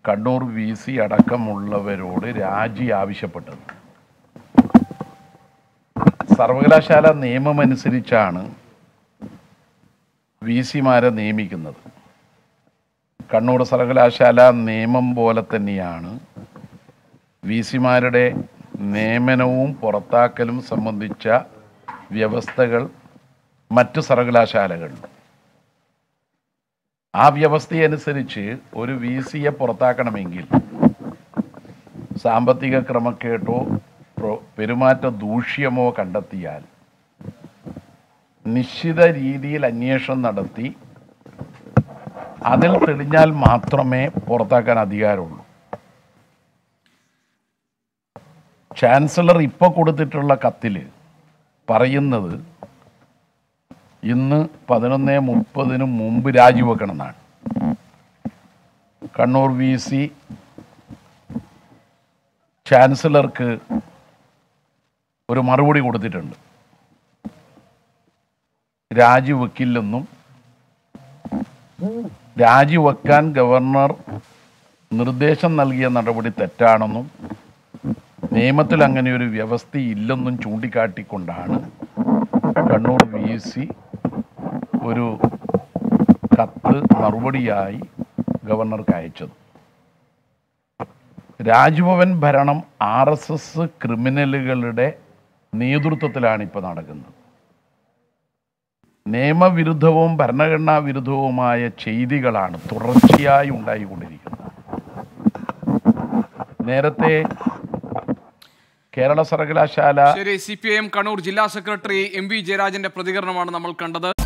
Kannur VC അടക്കമുള്ളവരോട് രാജി ആവശ്യപ്പെട്ടത്. സർവകലാശാല നിയമമനുസരിച്ചാണ് VCമാരെ നിയമിക്കുന്നത്. കണ്ണൂർ സർവകലാശാല നിയമം പോലെ തന്നെയാണ് VCമാരുടെ നിയമനവും പുറത്താക്കലും സംബന്ധിച്ച വ്യവസ്ഥകൾ മറ്റ് സർവകലാശാലകളിലും. ആ വ്യവസ്ഥയനുസരിച്ച് ഒരു VCയെ പുറത്താക്കണമെങ്കിൽ സാമ്പത്തിക ക്രമക്കേട്ടോ പെരുമാറ്റ ദൂഷ്യമോ കണ്ടെത്തിയാൽ നിശ്ചിത രീതിയിൽ അന്വേഷണം നടത്തി അതിൽ തെളിഞ്ഞാൽ മാത്രമേ പുറത്താക്കാൻ അധികാരമുള്ളൂ. ചാൻസലർ ഇപ്പോൾ കൊടുത്തിട്ടുള്ള കത്തിൽ പറയുന്നത് ഇന്ന് 11:30 മുമ്പ് രാജിവെക്കണം എന്നാണ്. കണ്ണൂർ VC ചാൻസലർക്ക് ഒരു മറുപടി കൊടുത്തിട്ടുണ്ട്. രാജിവെക്കില്ലെന്നും രാജിവെക്കാൻ ഗവർണർ നിർദ്ദേശം നൽകിയ നടപടി തെറ്റാണെന്നും നിയമത്തിൽ അങ്ങനെ ഒരു വ്യവസ്ഥയില്ലെന്നും ചൂണ്ടിക്കാട്ടിക്കൊണ്ടാണ് കണ്ണൂർ VC ഒരു കത്ത് മറുപടിയായി ഗവർണർക്ക് അയച്ചത്. രാജ്ഭവൻ ഭരണം RSS ക്രിമിനലുകളുടെ നേതൃത്വത്തിലാണ് ഇപ്പോൾ നടക്കുന്നത്. നിയമവിരുദ്ധവും ഭരണഘടനാ വിരുദ്ധവുമായ ചെയ്തികളാണ് തുടർച്ചയായി ഉണ്ടായിക്കൊണ്ടിരിക്കുന്നത്. നേരത്തെ കേരള സർവകലാശാല CPIM കണ്ണൂർ ജില്ലാ സെക്രട്ടറി MV ജയരാജന്റെ പ്രതികരണമാണ് നമ്മൾ കണ്ടത്.